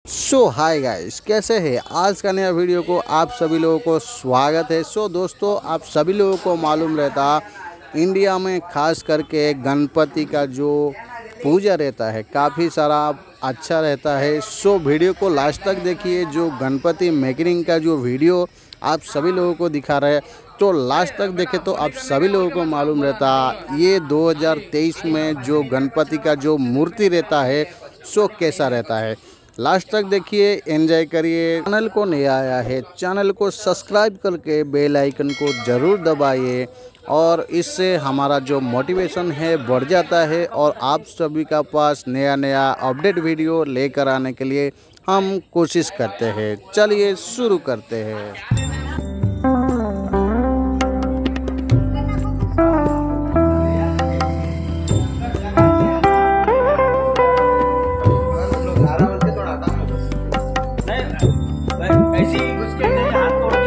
सो hi guys, कैसे हैं? आज का नया वीडियो को आप सभी लोगों को स्वागत है। दोस्तों, आप सभी लोगों को मालूम रहता इंडिया में खास करके गणपति का जो पूजा रहता है काफ़ी सारा अच्छा रहता है। वीडियो को लास्ट तक देखिए। जो गणपति मेकिंग का जो वीडियो आप सभी लोगों को दिखा रहे हैं तो लास्ट तक देखें तो आप सभी लोगों को मालूम रहता ये 2023 में जो गणपति का जो मूर्ति रहता है कैसा रहता है। लास्ट तक देखिए, एंजॉय करिए। चैनल को नया आया है, चैनल को सब्सक्राइब करके बेल आइकन को ज़रूर दबाइए और इससे हमारा जो मोटिवेशन है बढ़ जाता है और आप सभी का पास नया नया अपडेट वीडियो लेकर आने के लिए हम कोशिश करते हैं। चलिए शुरू करते हैं। ऐसी घुस के हाथ तोड़